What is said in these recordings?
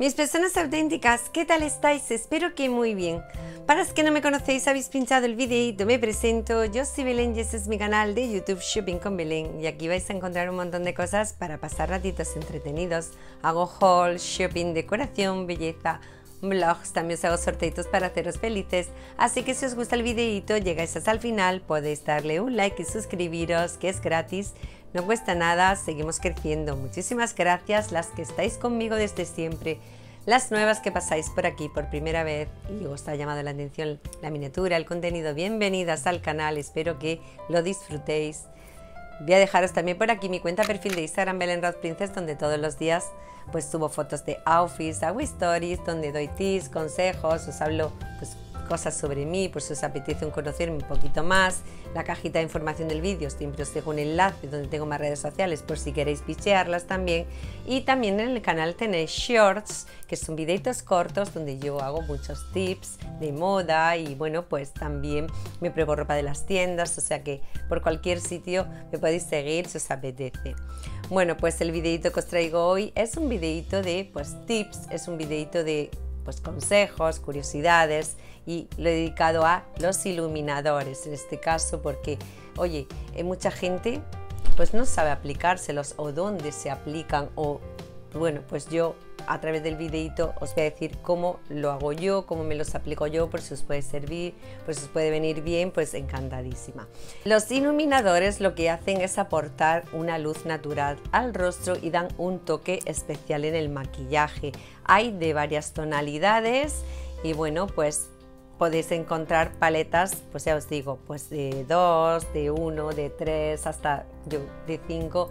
Mis personas auténticas, ¿qué tal estáis? Espero que muy bien. Para los que no me conocéis, habéis pinchado el videito, me presento, yo soy Belén y este es mi canal de YouTube Shopping con Belén y aquí vais a encontrar un montón de cosas para pasar ratitos entretenidos. Hago haul, shopping, decoración, belleza, vlogs, también os hago sorteitos para haceros felices, así que si os gusta el videito, llegáis hasta el final, podéis darle un like y suscribiros, que es gratis. No cuesta nada, seguimos creciendo. Muchísimas gracias las que estáis conmigo desde siempre, las nuevas que pasáis por aquí por primera vez y os ha llamado la atención la miniatura, el contenido. Bienvenidas al canal, espero que lo disfrutéis. Voy a dejaros también por aquí mi cuenta perfil de Instagram Belén Roth Princess, donde todos los días pues subo fotos de outfits, hago stories, donde doy tips, consejos, os hablo pues cosas sobre mí, pues si os apetece conocerme un poquito más. La cajita de información del vídeo siempre os dejo un enlace donde tengo más redes sociales por si queréis bichearlas también. Y también en el canal tenéis shorts, que son videitos cortos donde yo hago muchos tips de moda y bueno, pues también me pruebo ropa de las tiendas, o sea que por cualquier sitio me podéis seguir si os apetece. Bueno, pues el videito que os traigo hoy es un videito de pues tips, es un videito de pues consejos, curiosidades, y lo he dedicado a los iluminadores en este caso porque, oye, mucha gente pues no sabe aplicárselos o dónde se aplican o bueno, pues yo a través del videito os voy a decir cómo lo hago yo, cómo me los aplico yo, por si os puede servir, por si os puede venir bien, pues encantadísima. Los iluminadores lo que hacen es aportar una luz natural al rostro y dan un toque especial en el maquillaje. Hay de varias tonalidades y bueno, pues podéis encontrar paletas, pues ya os digo, pues de 2, de 1, de 3, hasta yo de 5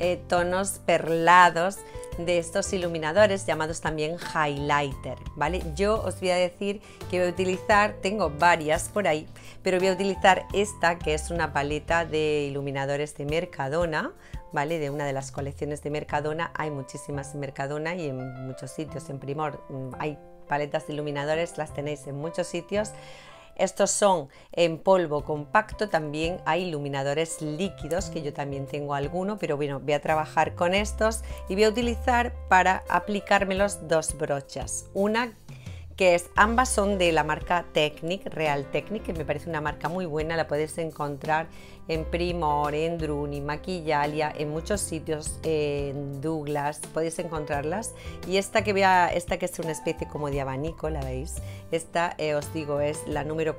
tonos perlados de estos iluminadores llamados también highlighter, ¿vale? Yo os voy a decir que voy a utilizar, tengo varias por ahí, pero voy a utilizar esta que es una paleta de iluminadores de Mercadona, ¿vale? De una de las colecciones de Mercadona, hay muchísimas en Mercadona y en muchos sitios, en Primor hay paletas de iluminadores, las tenéis en muchos sitios. Estos son en polvo compacto, también hay iluminadores líquidos que yo también tengo alguno, pero bueno, voy a trabajar con estos y voy a utilizar para aplicármelos dos brochas. Una que es, ambas son de la marca Technic, Real Technic, que me parece una marca muy buena, la podéis encontrar en Primor, en Druni, Maquillalia, en muchos sitios, en Douglas, podéis encontrarlas. Y esta que es una especie como de abanico, la veis, esta os digo es la número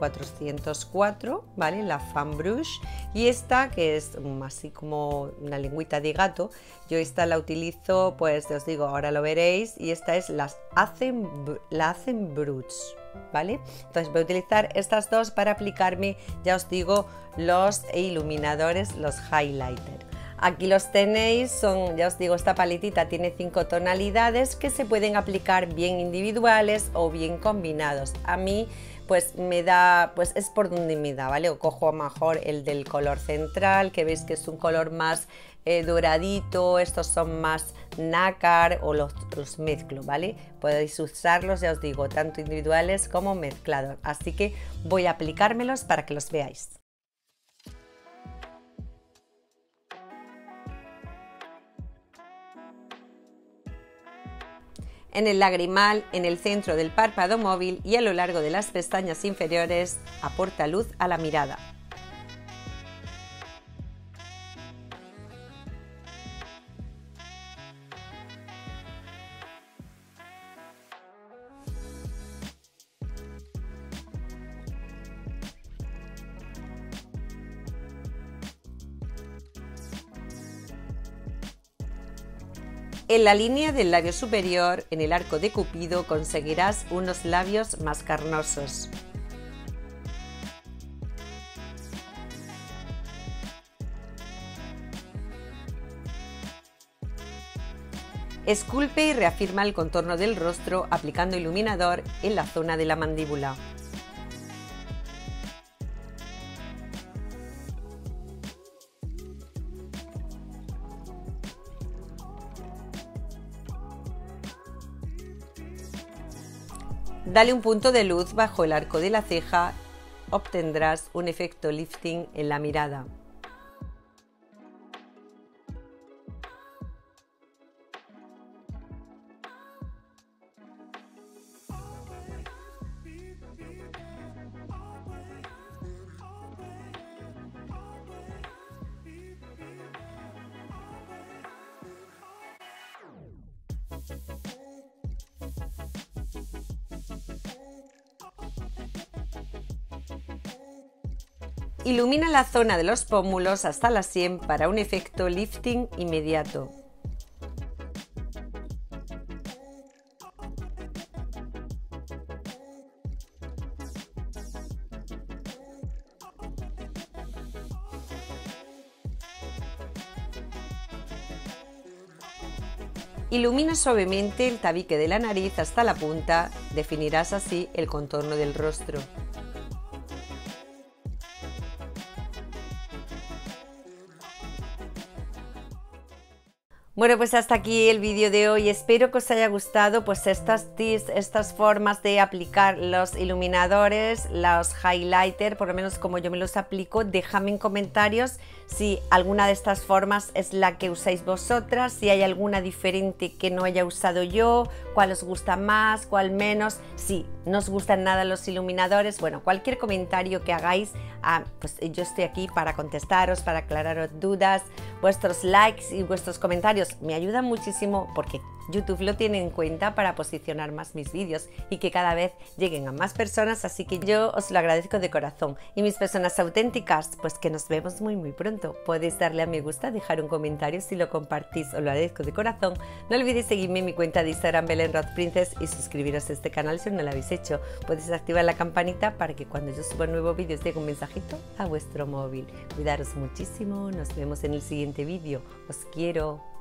404, ¿vale? La Fan Brush, y esta que es así como una lengüita de gato, yo esta la utilizo, pues os digo, ahora lo veréis, y esta es la Hacen Brush, ¿vale? Entonces voy a utilizar estas dos para aplicarme, ya os digo, los iluminadores, los highlighter. Aquí los tenéis, son, ya os digo, esta paletita tiene 5 tonalidades que se pueden aplicar bien individuales o bien combinados. A mí pues me da, pues es por donde me da, ¿vale? O cojo mejor el del color central, que veis que es un color más doradito, estos son más nácar, o los mezclo, ¿vale? Podéis usarlos, ya os digo, tanto individuales como mezclados. Así que voy a aplicármelos para que los veáis. En el lagrimal, en el centro del párpado móvil y a lo largo de las pestañas inferiores, aporta luz a la mirada. En la línea del labio superior, en el arco de Cupido, conseguirás unos labios más carnosos. Esculpe y reafirma el contorno del rostro aplicando iluminador en la zona de la mandíbula. Dale un punto de luz bajo el arco de la ceja, obtendrás un efecto lifting en la mirada. Ilumina la zona de los pómulos hasta la sien para un efecto lifting inmediato. Ilumina suavemente el tabique de la nariz hasta la punta, definirás así el contorno del rostro. Bueno, pues hasta aquí el vídeo de hoy. Espero que os haya gustado pues estas tips, estas formas de aplicar los iluminadores, los highlighter, por lo menos como yo me los aplico. Dejadme en comentarios si alguna de estas formas es la que usáis vosotras, si hay alguna diferente que no haya usado yo, cuál os gusta más, cuál menos, si no os gustan nada los iluminadores. Bueno, cualquier comentario que hagáis, pues yo estoy aquí para contestaros, para aclararos dudas. Vuestros likes y vuestros comentarios me ayudan muchísimo porque YouTube lo tiene en cuenta para posicionar más mis vídeos y que cada vez lleguen a más personas, así que yo os lo agradezco de corazón. Y mis personas auténticas, pues que nos vemos muy pronto. Podéis darle a me gusta, dejar un comentario si lo compartís, os lo agradezco de corazón. No olvidéis seguirme en mi cuenta de Instagram Belén Roth Princess y suscribiros a este canal si no lo habéis hecho. Podéis activar la campanita para que cuando yo suba un nuevo vídeo os llegue un mensajito a vuestro móvil. Cuidaros muchísimo, nos vemos en el siguiente vídeo. Os quiero.